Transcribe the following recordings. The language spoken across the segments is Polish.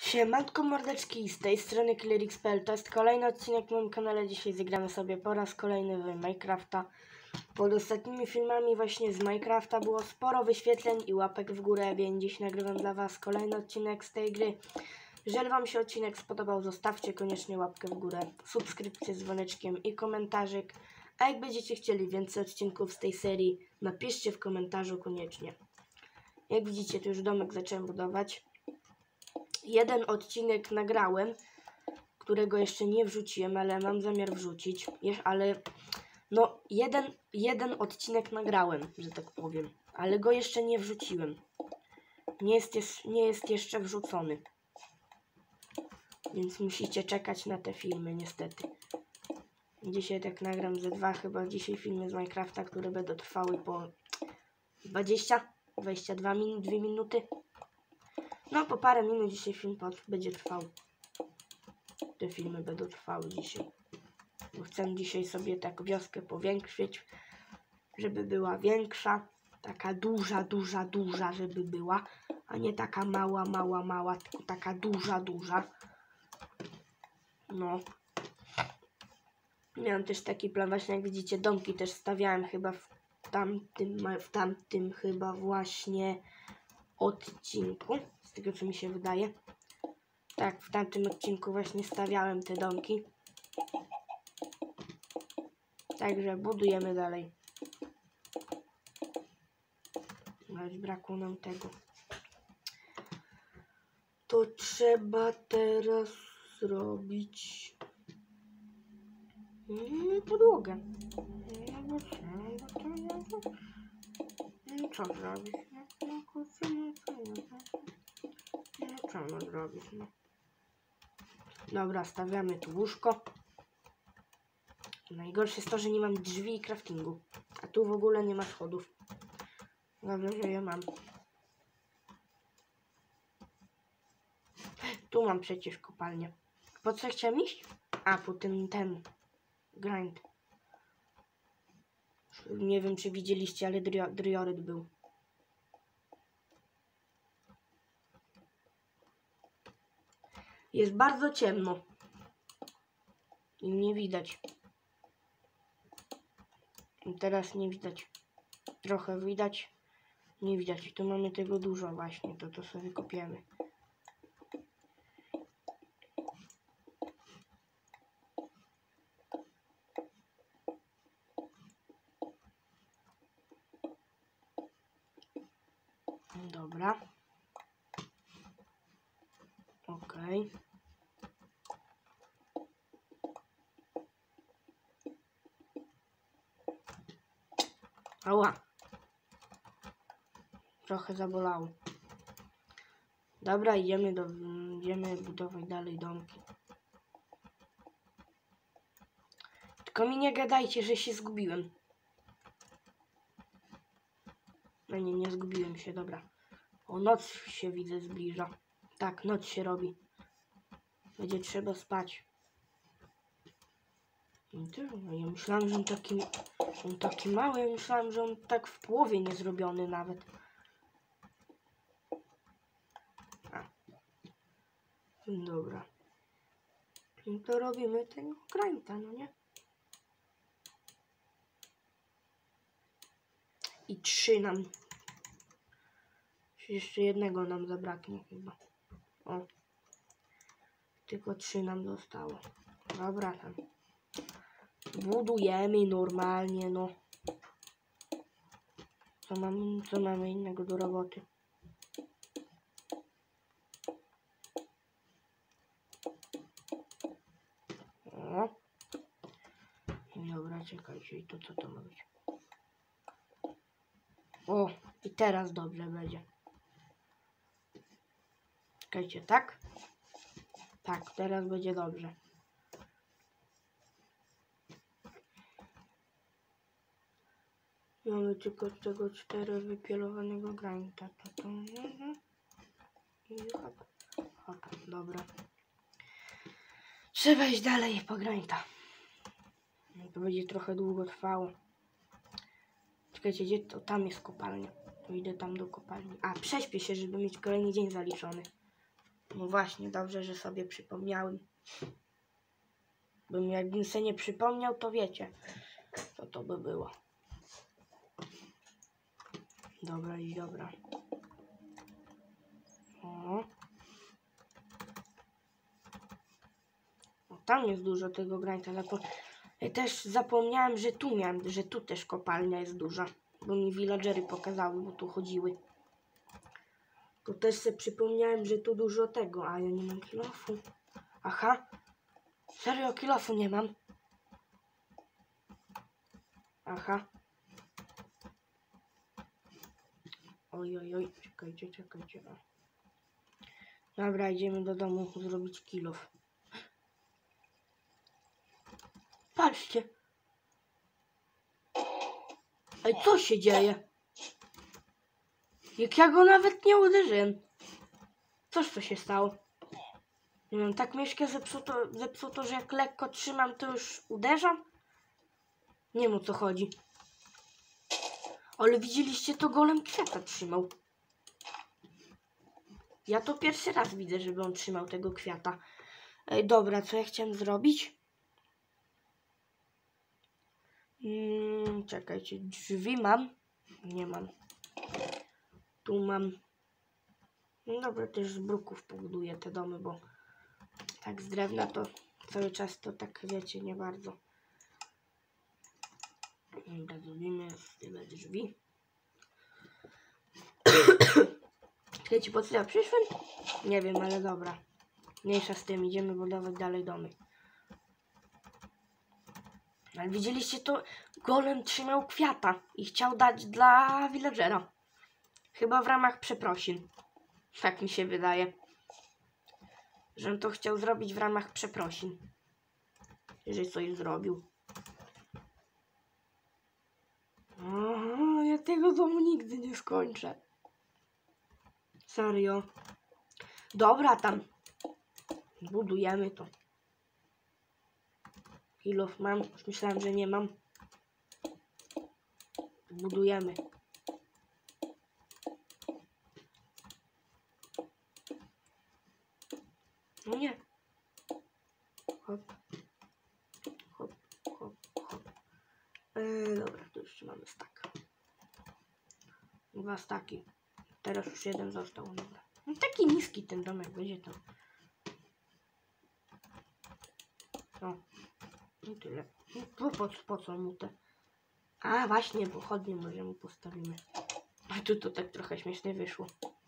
Siemanko mordeczki, z tej strony KillerX.pl. To jest kolejny odcinek na moim kanale. Dzisiaj zagramy sobie po raz kolejny w Minecrafta. Pod ostatnimi filmami właśnie z Minecrafta było sporo wyświetleń i łapek w górę, więc dziś nagrywam dla was kolejny odcinek z tej gry. Jeżeli wam się odcinek spodobał, zostawcie koniecznie łapkę w górę, subskrypcję z dzwoneczkiem i komentarzyk. A jak będziecie chcieli więcej odcinków z tej serii, napiszcie w komentarzu koniecznie. Jak widzicie, to już domek zacząłem budować. Jeden odcinek nagrałem, którego jeszcze nie wrzuciłem, ale mam zamiar wrzucić. Ale no, jeden odcinek nagrałem, że tak powiem, ale go jeszcze nie wrzuciłem. Nie jest jeszcze wrzucony. Więc musicie czekać na te filmy, niestety. Dzisiaj tak nagram ze dwa chyba dzisiaj filmy z Minecrafta, które będą trwały po 22 minuty. No, po parę minut dzisiaj film będzie trwał. Te filmy będą trwały dzisiaj. Bo chcę dzisiaj sobie tak wioskę powiększyć, żeby była większa. Taka duża, żeby była. A nie taka mała, tylko taka duża. No. Miałem też taki plan, właśnie jak widzicie, domki też stawiałem chyba w tamtym chyba właśnie odcinku. Z tego co mi się wydaje. Tak, w tamtym odcinku właśnie stawiałem te domki. Także budujemy dalej. Ale brakło nam tego. To trzeba teraz zrobić podłogę. Co zrobić? Co mam zrobić? Dobra, stawiamy tu łóżko. Najgorsze jest to, że nie mam drzwi i craftingu. A tu w ogóle nie ma schodów. Dobrze, że je mam. Tu mam przecież kopalnię. Po co chciałem iść? A, po ten grind. Nie wiem, czy widzieliście, ale drioryt był. Jest bardzo ciemno. I nie widać. I teraz nie widać. Trochę widać. Nie widać. Tu mamy tego dużo właśnie. To sobie kopiemy. Dobra. Okej. Ała. Trochę zabolało. Dobra, idziemy budować dalej domki. Tylko mi nie gadajcie, że się zgubiłem. No nie zgubiłem się, dobra. O, noc się widzę zbliża. Tak, noc się robi. Będzie trzeba spać. Ja myślałem, że on taki mały, ja myślałem, że on tak w połowie nie zrobiony nawet. Dobra. No to robimy tego grinda, no nie? I 3 nam. Jeszcze jednego nam zabraknie chyba. O. Tylko 3 nam zostało. Dobra, tam. Budujemy normalnie, no. Co mamy innego do roboty? O. Dobra, czekajcie. I to co to ma być? O, i teraz dobrze będzie. Czekajcie, tak? Tak, teraz będzie dobrze. Mamy tylko tego 4 wypielowanego granita. I hop, dobra. Trzeba iść dalej po granita. To będzie trochę długo trwało. Czekajcie, gdzie to? Tam jest kopalnia. To idę tam do kopalni. A, prześpię się, żeby mieć kolejny dzień zaliczony. No właśnie, dobrze, że sobie przypomniałem. Jakbym sobie nie przypomniał, to wiecie, co to by było. Dobra i dobra. O, tam jest dużo tego grańca. Ja też zapomniałem, że tu też kopalnia jest duża. Bo mi villagery pokazały, bo tu chodziły. To też sobie przypomniałem, że tu dużo tego, a ja nie mam kilofu. Aha. Serio, kilofu nie mam. Aha. Oj, oj, oj. Czekajcie. Dobra, idziemy do domu zrobić kilof. Patrzcie. Ej, co się dzieje? Jak ja go nawet nie uderzyłem. Coś co się stało? Nie wiem, tak myszkę zepsuto, że jak lekko trzymam, to już uderzam? Nie wiem, o co chodzi. Ale widzieliście, to golem kwiata trzymał. Ja to pierwszy raz widzę, żeby on trzymał tego kwiata. Ej, dobra, co ja chciałem zrobić? Czekajcie, drzwi mam? Nie mam. Tu mam. No dobra, też z bruków pobuduję te domy, bo tak z drewna to cały czas to tak, wiecie, nie bardzo. Dobra, zrobimy tyle drzwi. Czekajcie, po co ja przyszłem? Nie wiem, ale dobra. Mniejsza z tym, idziemy budować dalej domy. Ale widzieliście to? Golem trzymał kwiata i chciał dać dla villagera. Chyba w ramach przeprosin. Tak mi się wydaje. Że on to chciał zrobić w ramach przeprosin. Jeżeli coś zrobił. Ja tego domu nigdy nie skończę. Serio. Dobra, tam. Budujemy to. Kilof mam. Już myślałem, że nie mam. Budujemy. No nie. Hop. Hop. Dobra, to jeszcze mamy stack. 2 staki. Teraz już jeden został. Dobra. No taki niski ten domek będzie tam. O. I tyle. Po co mu te? A właśnie, pochodnie może mu postawimy. A tu to tak trochę śmiesznie wyszło.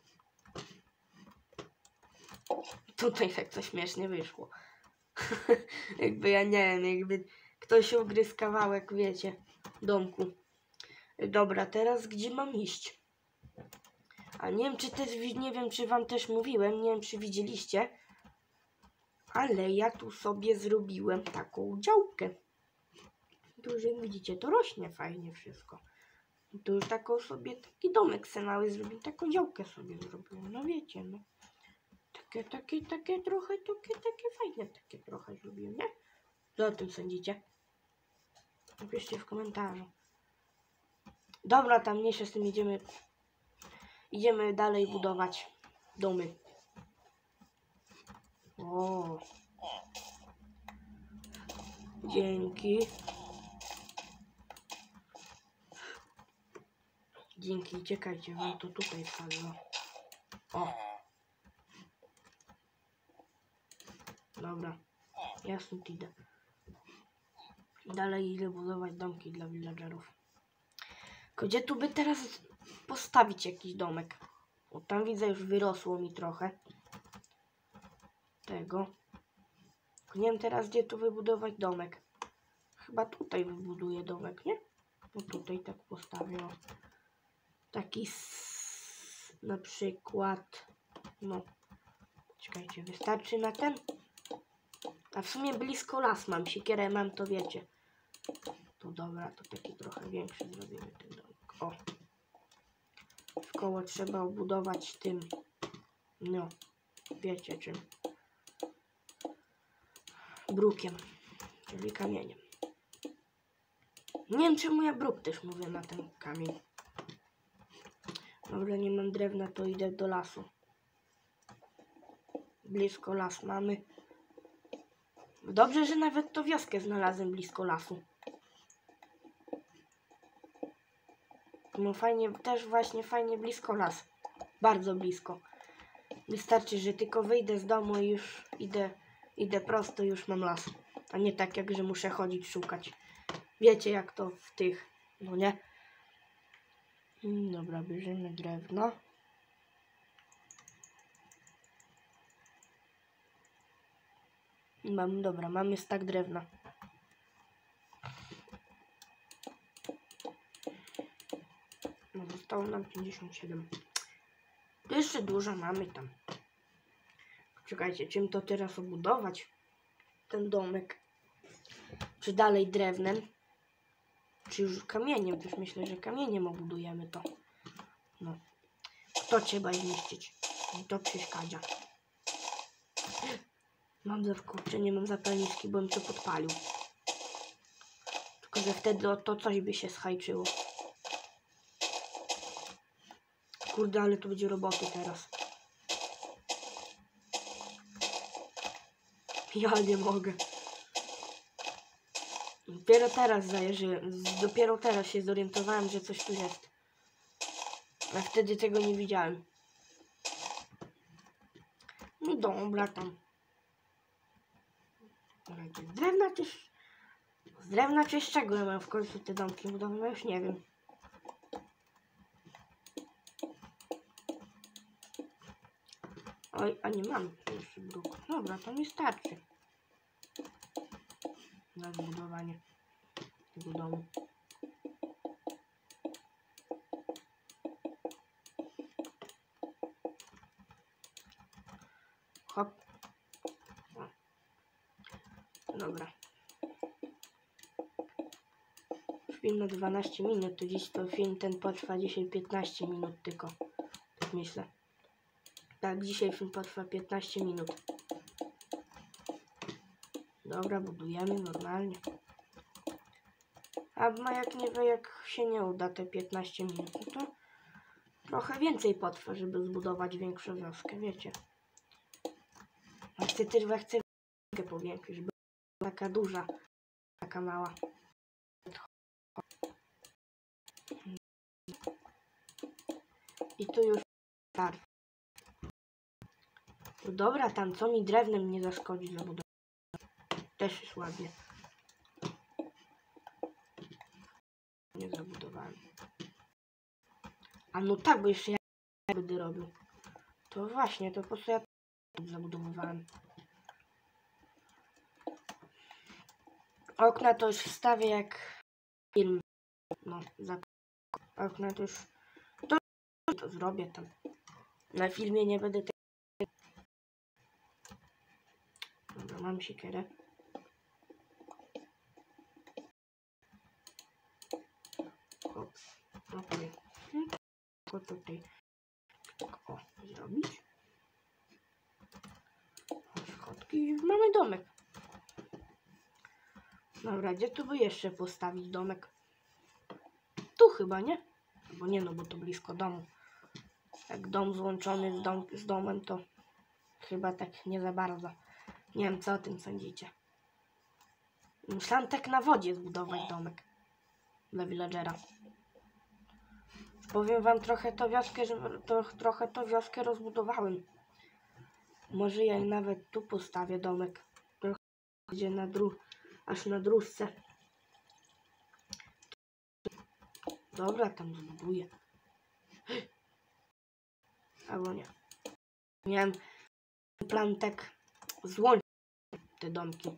Tutaj tak coś śmiesznie wyszło. Jakby ja nie wiem, jakby ktoś ugryzł kawałek, wiecie, domku. Dobra, teraz gdzie mam iść? A nie wiem, czy też, nie wiem, czy wam też mówiłem, nie wiem, czy widzieliście, ale ja tu sobie zrobiłem taką działkę. Tu już jak widzicie, to rośnie fajnie wszystko. Tu już taką sobie, taki domek senały zrobiłem, taką działkę sobie zrobiłem, no wiecie, no. Takie trochę, takie fajne, takie trochę zrobiłem, nie? Co o tym sądzicie? Napiszcie w komentarzu. Dobra, tam mniejsza z tym idziemy dalej budować domy. O. Dzięki. Dzięki, czekajcie, wam to tutaj wpadło. O. Dobra. Ja stąd idę. Dalej idę budować domki dla villagerów. Gdzie tu by teraz postawić jakiś domek? O, tam widzę, już wyrosło mi trochę tego. Nie wiem teraz, gdzie tu wybudować domek. Chyba tutaj wybuduję domek, nie? No tutaj tak postawię. Taki na przykład. No. Czekajcie, wystarczy na ten? A w sumie blisko las mam, siekierę mam, to wiecie. To dobra, to taki trochę większy zrobimy ten domek. O. W koło trzeba obudować tym. No. Wiecie czym. Brukiem. Czyli kamieniem. Nie wiem czemu ja bruk też mówię na ten kamień. Dobra, nie mam drewna, to idę do lasu. Blisko las mamy. Dobrze, że nawet to wioskę znalazłem blisko lasu. No fajnie, też właśnie fajnie blisko las. Bardzo blisko. Wystarczy, że tylko wyjdę z domu i już idę prosto, już mam las. A nie tak jak, że muszę chodzić, szukać. Wiecie jak to w tych, no nie? Dobra, bierzemy drewno. Dobra, mamy stak drewna. No, zostało nam 57. To jeszcze dużo mamy tam. Czekajcie, czym to teraz obudować? Ten domek. Czy dalej drewnem? Czy już kamieniem? Też myślę, że kamieniem obudujemy to. No. To trzeba zniszczyć. I to przeszkadza. Mam kurczę, nie mam zapalniczki, bo bym to podpalił. Tylko, że wtedy to coś by się schajczyło. Kurde, ale tu będzie roboty teraz. Ja nie mogę. Dopiero teraz się zorientowałem, że coś tu jest. A wtedy tego nie widziałem. No dobra, tam. Z drewna czy z czego ja mam w końcu te domki budowane? Już nie wiem. Oj, a nie mam jeszcze bruku. Dobra, to mi starczy. Na zbudowanie tego domu. Hop. Dobra. Film na 12 minut, to dziś to film ten potrwa dzisiaj 15 minut tylko. Tak myślę. Tak, dzisiaj film potrwa 15 minut. Dobra, budujemy normalnie. A jak się nie uda te 15 minut, no to trochę więcej potrwa, żeby zbudować większą wioskę, wiecie. A chcę wioskę powiększyć, żeby była taka duża, taka mała. I tu już starczy. No dobra, tam co mi drewnem nie zaszkodzi zabudować. Też jest ładnie. Nie zabudowałem. A no tak, bo jeszcze ja będę robił. To właśnie, to po co ja zabudowywałem. Okna to już wstawię jak film. No, okna to już to zrobię tam. Na filmie nie będę tego. Dobra, mam siekierę. Hop, okej. Tylko tutaj. O, zrobić. Schodki i mamy domek. Dobra, gdzie tu by jeszcze postawić domek? Tu chyba, nie? Bo nie, no bo to blisko domu. Jak dom złączony z domem, to chyba tak nie za bardzo. Nie wiem, co o tym sądzicie. Musiałam tak na wodzie zbudować domek dla villagera. Powiem wam, trochę to wioskę rozbudowałem. Może ja nawet tu postawię domek. Trochę gdzie aż na dróżce. Dobra, tam zbuduję. Albo nie. Miałem plan tak złączyć te domki.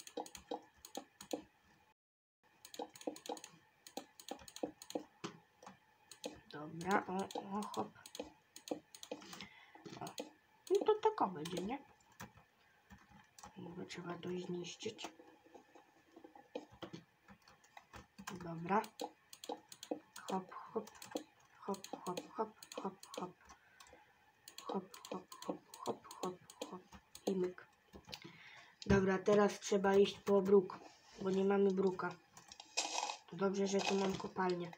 Dobra, o, hop. O. No to tako będzie, nie? Dobra, trzeba to zniszczyć. Dobra. Hop, hop. Hop, hop, hop, hop, hop. Hop, hop, hop, hop, hop, hop. I myk. Dobra, teraz trzeba iść po bruk, bo nie mamy bruka. To dobrze, że tu mam kopalnię.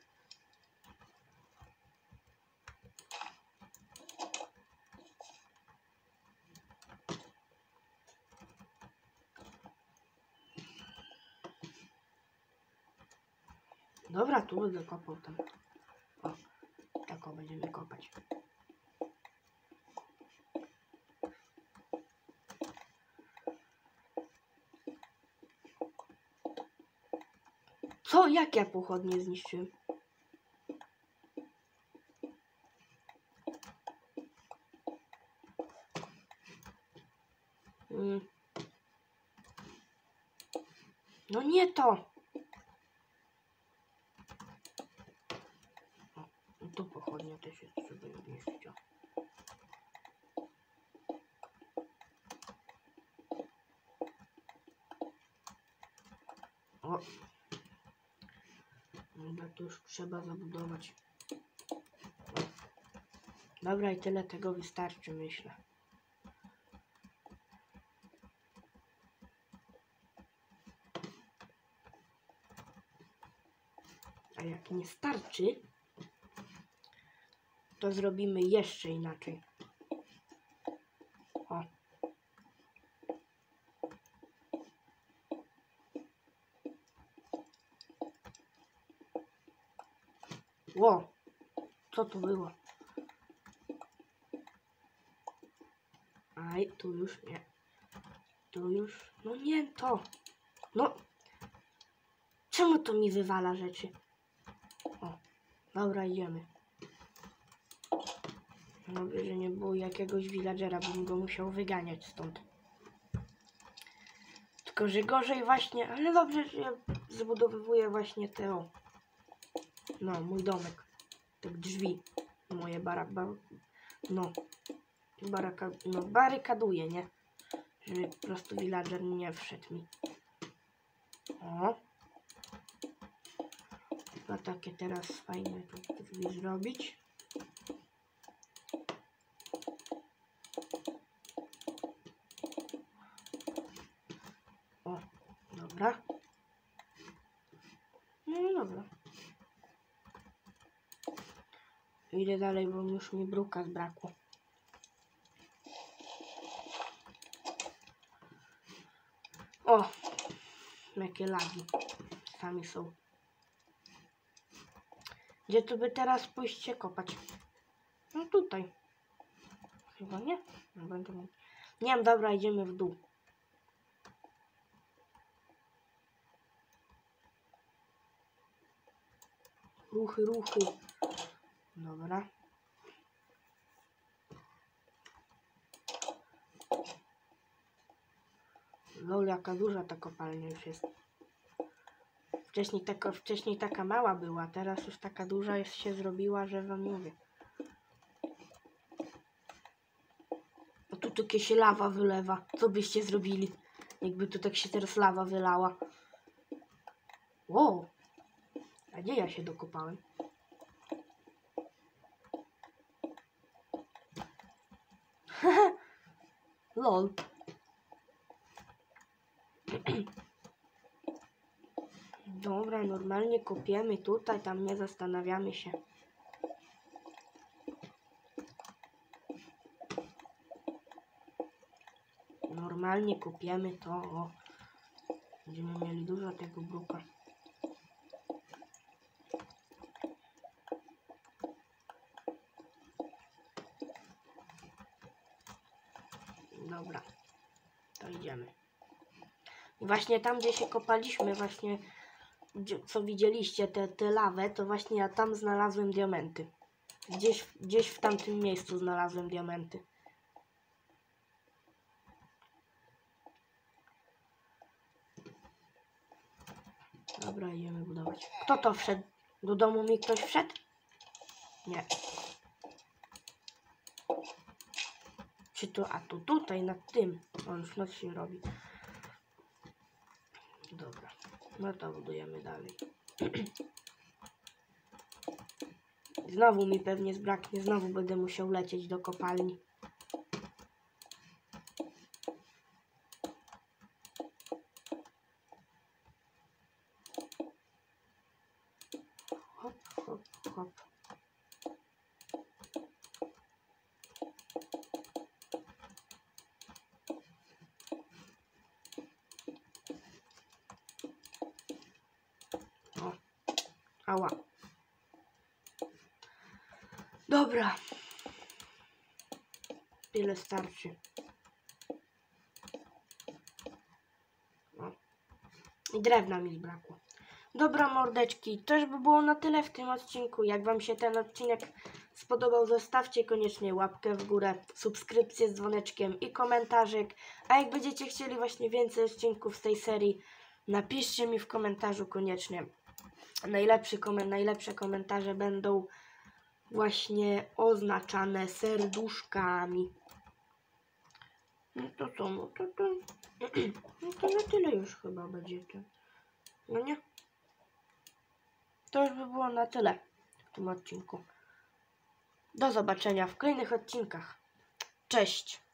Dobra, tu będę kopał tam. O, tak o, będziemy kopać. Co? Jak ja pochodnie zniszczyłem? No nie to! O, tu pochodnia też jest, żeby ją zniszczyć. O! Dobra, to już trzeba zabudować. O. Dobra, i tyle tego wystarczy, myślę. A jak nie starczy, to zrobimy jeszcze inaczej. O. Ło! Co to było? Aj, tu już nie. Tu już. No nie to. No. Czemu to mi wywala rzeczy? O. Dobra, idziemy. Dobrze, że nie było jakiegoś villagera, bym go musiał wyganiać stąd. Tylko, że gorzej właśnie, ale dobrze, że ja zabudowywuję właśnie te, o. No, mój domek. Te drzwi. Moje barykaduję, nie? Żeby po prostu villager nie wszedł mi. O. Chyba takie teraz fajne tu drzwi zrobić. O, dobra. No dobra. Idę dalej, bo już mi bruka zbrakło. O! Jakie lagi. Sami są. Gdzie tu by teraz pójść się kopać? No tutaj. Chyba nie? No, będę... Nie wiem, dobra, idziemy w dół. Ruchy, ruchy. Dobra. Lol, jaka duża ta kopalnia już jest. Wcześniej taka mała była, teraz już taka duża jest, się zrobiła, że wam mówię. O, tu takie się lawa wylewa. Co byście zrobili, jakby tu tak się teraz lawa wylała? Wow. A gdzie ja się dokopałem? Lol. Dobra, normalnie kopiemy tutaj, tam nie zastanawiamy się. Normalnie kopiemy to, o. Będziemy mieli dużo tego bruka. Dobra, to idziemy. I właśnie tam, gdzie się kopaliśmy, właśnie, co widzieliście, te lawę, to właśnie ja tam znalazłem diamenty. Gdzieś w tamtym miejscu znalazłem diamenty. Dobra, idziemy budować. Kto to wszedł? Do domu mi ktoś wszedł? Nie. Czy to, a to tutaj, nad tym. On już noc się robi. Dobra, no to budujemy dalej. Znowu mi pewnie zbraknie, znowu będę musiał lecieć do kopalni. Hop, hop, hop. O. Ała. Dobra. Tyle starczy. No. I drewna mi zbrakło. Dobra mordeczki, to już by było na tyle w tym odcinku. Jak wam się ten odcinek spodobał, zostawcie koniecznie łapkę w górę, subskrypcję z dzwoneczkiem i komentarzyk. A jak będziecie chcieli właśnie więcej odcinków z tej serii, napiszcie mi w komentarzu koniecznie. Najlepsze komentarze będą właśnie oznaczane serduszkami. No to co, no to na tyle już chyba będzie to. No nie? To już by było na tyle w tym odcinku. Do zobaczenia w kolejnych odcinkach. Cześć!